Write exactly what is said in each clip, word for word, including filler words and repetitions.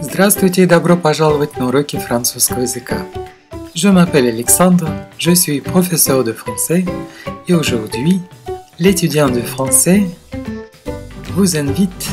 Здравствуйте и добро пожаловать на уроки французского языка. Je m'appelle Alexandre, je suis professeur de français et aujourd'hui, l'étudiant de français vous invite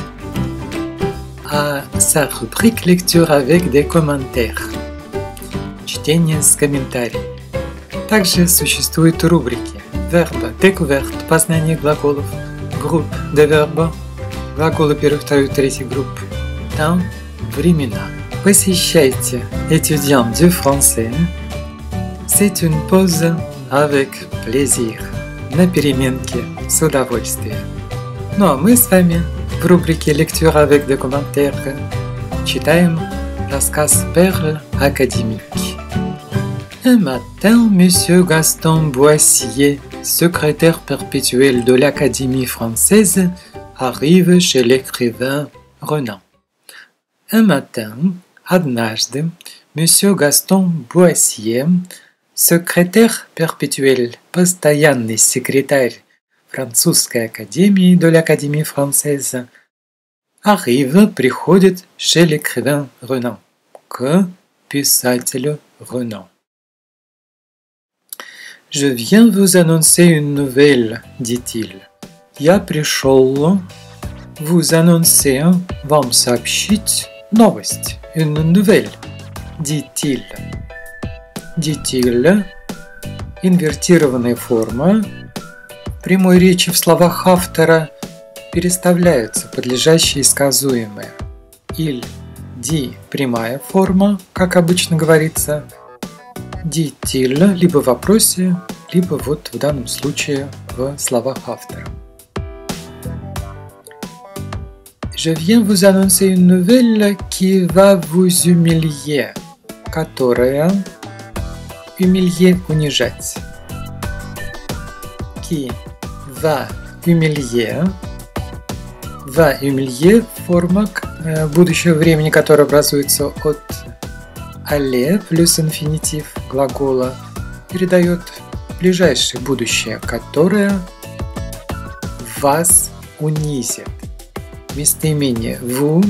à sa rubrique lecture avec des commentaires. Чтение с комментариями. Также существуют рубрики verbe découverte, познание глаголов, groupe de verbes, глаголы первой, второй, третьей группы, temps, времена. Посещайте étudiant du français. C'est une pause avec plaisir. На переменке с удовольствием. Ну а мы с вами в рубрике lecture avec des commentaires читаем рассказ Perle académique. Un matin, Monsieur Gaston Boissier, secrétaire perpétuel de l'Académie française, arrive chez l'écrivain Renan. Un matin, однажды, Monsieur Gaston Boissier, secrétaire perpétuel, постоянный секретарь французской академии de l'Académie française, arrive, приходит chez l'écrivain Renan, к писателю Renan. Je viens vous annoncer une nouvelle, dit-il. Я пришел vous annoncer, вам сообщить новость, une nouvelle, dit-il. Dit-il, инвертированная форма, в прямой речи в словах автора переставляются подлежащие и сказуемые. Il dit, прямая форма, как обычно говорится, dit-il, либо в вопросе, либо вот в данном случае в словах автора. Je viens vous annoncer une nouvelle qui va vous humilier, которая humilier, унижать. Qui va humilier, va humilier, форма будущего времени, которая образуется от aller плюс инфинитив глагола, передает ближайшее будущее, которое вас унизит. Местоимение vous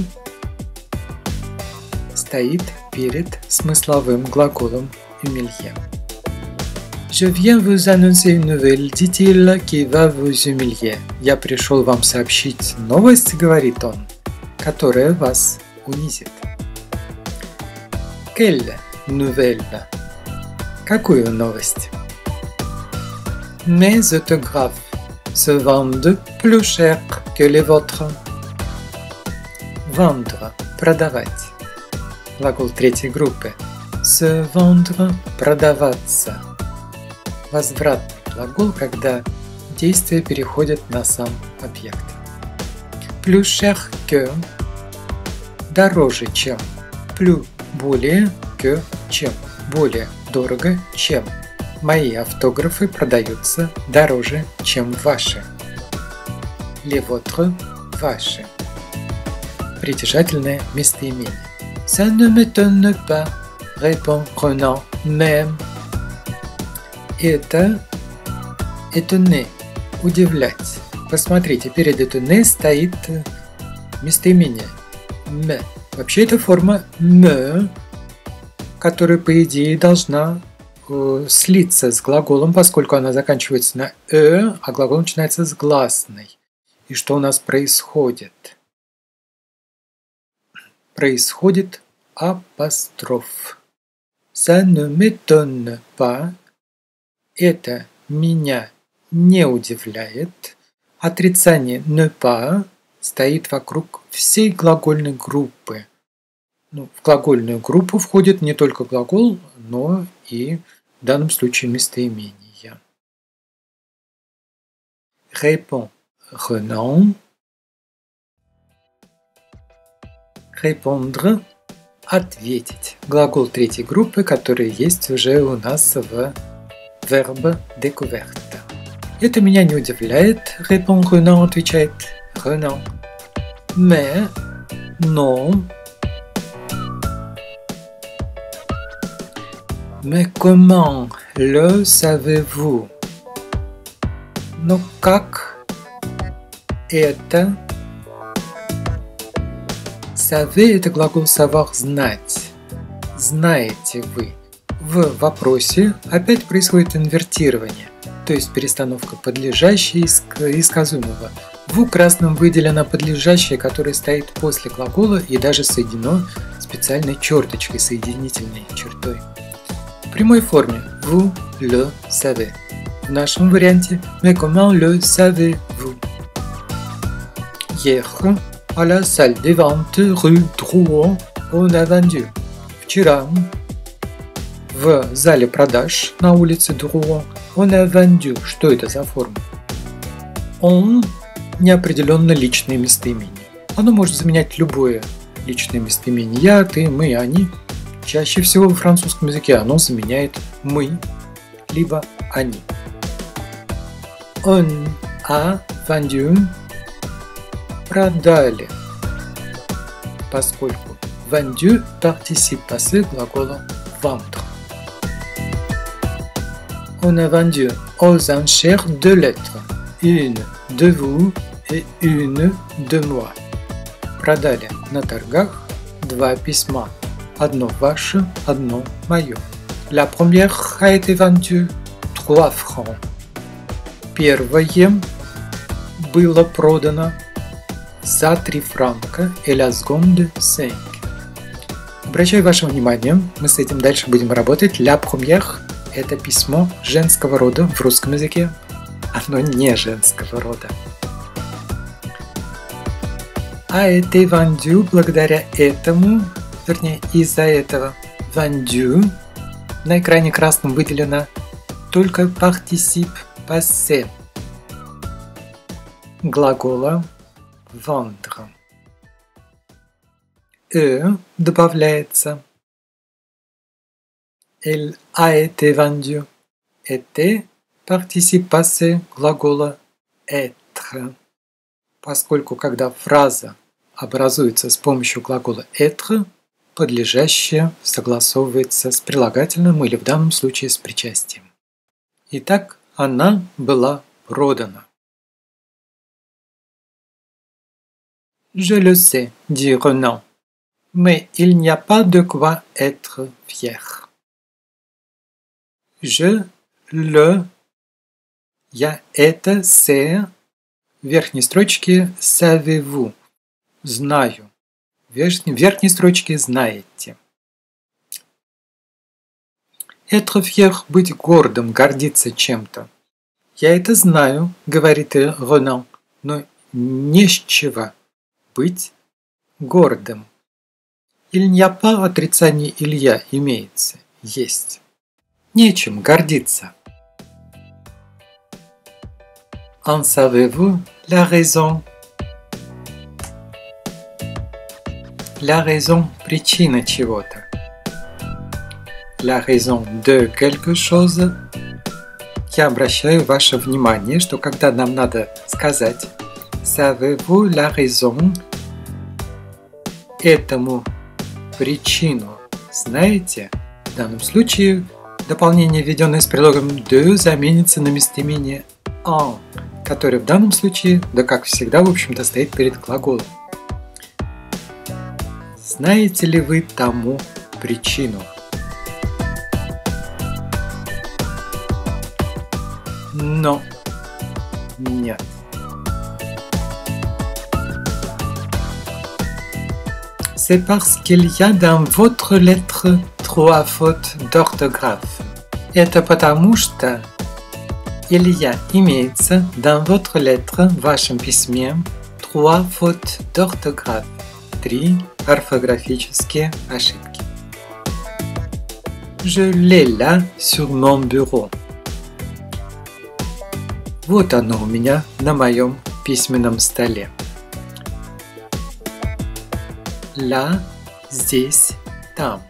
стоит перед смысловым глаголом humilier. Je viens vous annoncer une nouvelle, dit-il, qui va vous humilier. Я пришел вам сообщить новость, говорит он, которая вас унизит. Quelle nouvelle? Какую новость? Mes autographes se vendent plus cher que les vôtres. Vendre – продавать. Глагол третьей группы. Se vendre – продаваться. Возвратный глагол, когда действие переходит на сам объект. Plus cher que – дороже, чем. Plus – более, que – чем. Более дорого, чем. Мои автографы продаются дороже, чем ваши. Les vôtres – ваши. Притяжательное местоимение. Ça ne m'étonne pas, répond Renan, même. Это étonner, удивлять. Посмотрите, перед étonner стоит местоимение me. Вообще это форма me, которая по идее должна э, слиться с глаголом, поскольку она заканчивается на э, а глагол начинается с гласной. И что у нас происходит? Происходит апостроф. Ça ne m'étonne pas. Это меня не удивляет. Отрицание ne pas стоит вокруг всей глагольной группы. Ну, в глагольную группу входит не только глагол, но и в данном случае местоимение. Répond Renan. Répondre – ответить. Глагол третьей группы, который есть уже у нас в verbe découverte. Это меня не удивляет, répond Renan, отвечает Renan. Mais, non. Mais comment le savez-vous? Но как это Savez – это глагол savoir – знать. Знаете вы. В вопросе опять происходит инвертирование, то есть перестановка подлежащей и сказуемого. В красном выделено подлежащее, которое стоит после глагола и даже соединено специальной черточкой, соединительной чертой. В прямой форме vous le savez. В нашем варианте mais comment le savez-vous? Hier, à la salle des ventes rue Drouot, on a vendu. Вчера в зале продаж на улице Drouot on a vendu. Что это за форма? On неопределенно личное местоимение. Оно может заменять любое личное местоимение. Я, ты, мы, они. Чаще всего во французском языке оно заменяет мы, либо они. On a vendu. Продали. Поскольку vendu participe passé глагола vendre. On a vendu aux enchères deux lettres. Une de vous et une de moi. Продали на торгах два письма. Одно ваше, одно мое. La première a été vendue trois francs. Первое было продано за три франка et la seconde cinq. Обращаю ваше внимание, мы с этим дальше будем работать. La première – это письмо женского рода в русском языке. Оно не женского рода. A été vendu благодаря этому, вернее из-за этого. Vendu. На экране красным выделено только participe passé глагола vendre. E добавляется. Elle a été vendue. Été participe passé глагола être. Поскольку когда фраза образуется с помощью глагола être, подлежащее согласовывается с прилагательным или в данном случае с причастием. Итак, она была продана. Je le sais, dit Renan, mais il n'y a pas de quoi être fier. Je le, я это, c'est, в верхней строчке savez-vous, знаю, в верхней, в верхней строчке знаете. Être fier, быть гордым, гордиться чем-то. Я это знаю, говорит Renan, но не с чего быть гордым. Il n'y a pas отрицание Илья имеется, есть. Нечем гордиться. En savez-vous la raison? La raison – причина чего-то. La raison de quelque chose. Я обращаю ваше внимание, что когда нам надо сказать savez-vous la raison, этому причину знаете, в данном случае дополнение, введенное с предлогом de, заменится на местоимение en, которое в данном случае, да как всегда, в общем-то, стоит перед глаголом. Знаете ли вы тому причину? Но нет. C'est parce qu'il y a dans votre lettre trois fautes d'orthographe. Это потому что il y a имеется dans votre lettre, в вашем письме, trois fautes d'orthographe. Три орфографические ошибки. Je l'ai là sur mon bureau. Вот оно у меня на моем письменном столе. Là, здесь, там.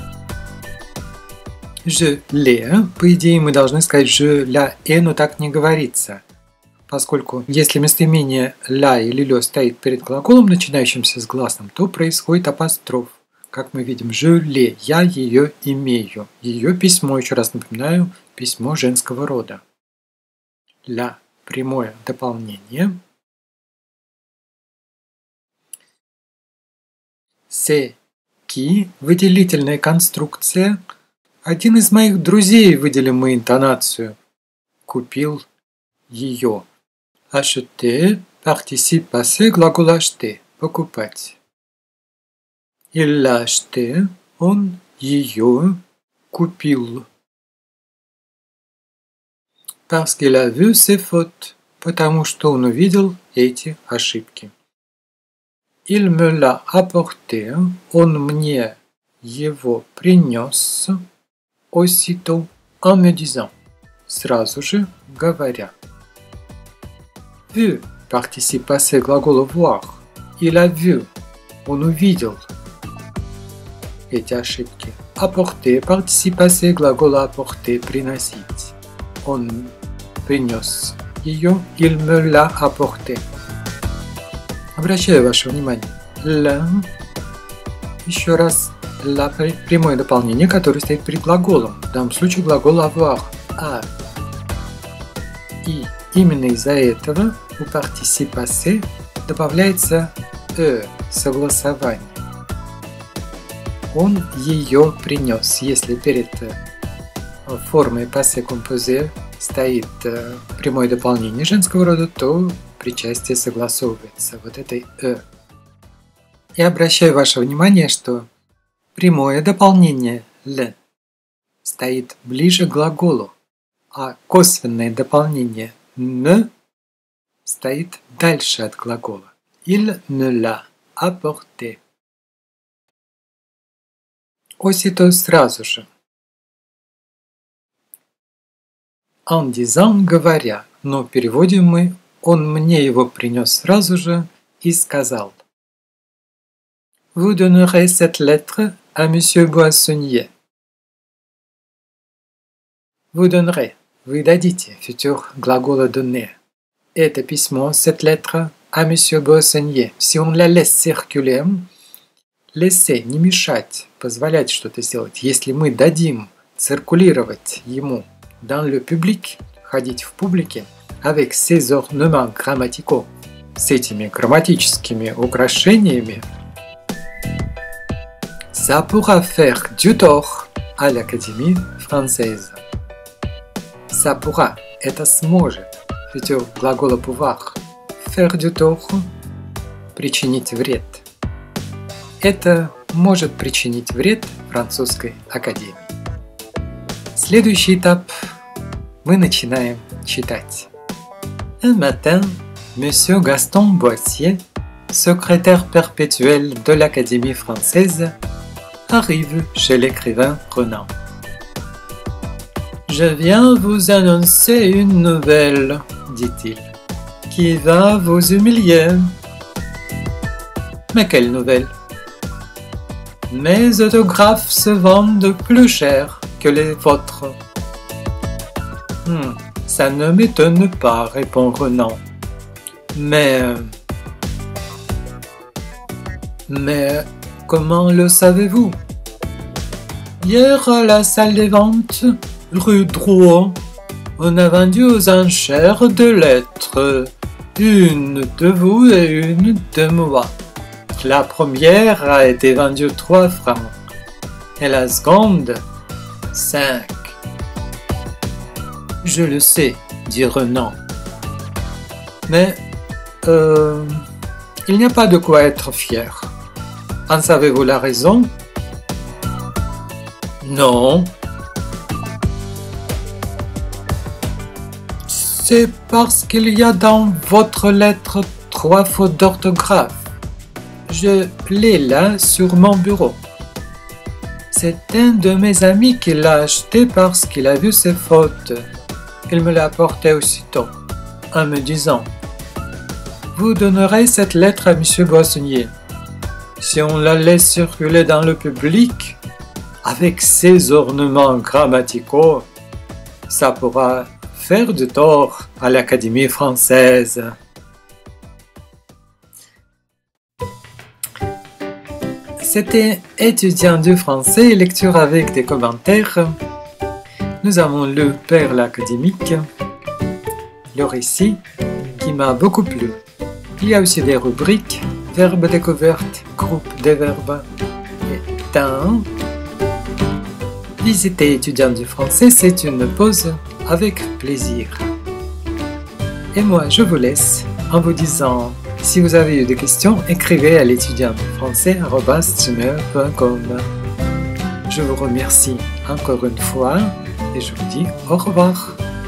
Je l'ai, по идее мы должны сказать je l'ai, но так не говорится. Поскольку если местоимение la или le стоит перед глаголом, начинающимся с гласным, то происходит апостроф. Как мы видим, je l'ai, я ее имею. Ее письмо, еще раз напоминаю, письмо женского рода. La, прямое дополнение. C'est qui выделительная конструкция. Один из моих друзей, выделим мы интонацию, купил ее. Acheter, participe passé, глагол acheter, покупать. Il l'a acheté, он ее купил. Parce qu'il a vu ses fautes, потому что он увидел эти ошибки. Il me l'a apporté, он мне его принес, aussitôt, en me disant, сразу же говоря. Vu, participe passé глагола voir, il a vu, он увидел эти ошибки. Apporter, participe passé глагола apporter, приносить. Он принес ее, il me l'a apporté. Обращаю ваше внимание. L. Еще раз la прямое дополнение, которое стоит перед глаголом. В данном случае глагол avoir. А. И именно из-за этого у participe passé добавляется e, согласование. Он ее принес. Если перед формой passé composé стоит прямое дополнение женского рода, то причастие согласовывается вот этой «э». Я обращаю ваше внимание, что прямое дополнение «л» стоит ближе к глаголу, а косвенное дополнение «н» стоит дальше от глагола. Il me l'a apporté. Aussitôt, сразу же. En disant, говоря, но переводим мы «он мне его принес сразу же и сказал». Vous donnerez cette lettre à monsieur Boissonnier. Vous donnerez, вы дадите, футюр глагола donner. Это письмо, cette lettre, à monsieur Boissonnier. Si on la laisse circuler, laisser, не мешать, позволять что-то сделать. Если мы дадим циркулировать ему dans le public, ходить в публике, avec ses ornements grammaticaux, с этими грамматическими украшениями, ça pourra faire du tort à l'Académie française. Ça pourra, это сможет, футюр глагола pouvoir, faire du tort, причинить вред. Это может причинить вред французской академии. Следующий этап мы начинаем читать. Un matin, monsieur Gaston Boissier, secrétaire perpétuel de l'Académie française, arrive chez l'écrivain Renan. Je viens vous annoncer une nouvelle, dit-il, qui va vous humilier. Mais quelle nouvelle? Mes autographes se vendent plus cher que les vôtres. Hmm, ça ne m'étonne pas, répond Renan. Mais... Mais comment le savez-vous? Hier à la salle des ventes, rue Drouot, on a vendu aux enchères deux lettres, une de vous et une de moi. La première a été vendue trois francs et la seconde, cinq. Je le sais, dit Renan. Mais, euh, il n'y a pas de quoi être fier. En savez-vous la raison? Non. C'est parce qu'il y a dans votre lettre trois fautes d'orthographe. Je l'ai là sur mon bureau. C'est un de mes amis qui l'a acheté parce qu'il a vu ses fautes. Il me l'a apporté aussitôt, en me disant « Vous donnerez cette lettre à monsieur Boissonnier. Si on la laisse circuler dans le public, avec ses ornements grammaticaux, ça pourra faire du tort à l'Académie française. » C'était étudiant du français, lecture avec des commentaires. Nous avons lu Perles académiques, le récit qui m'a beaucoup plu. Il y a aussi des rubriques, verbe découverte, groupe de verbes est un. Visiter étudiant du français, c'est une pause avec plaisir. Et moi, je vous laisse en vous disant, si vous avez eu des questions, écrivez à l'étudiant du français arobase gmail point com. Je vous remercie encore une fois et je vous dis au revoir.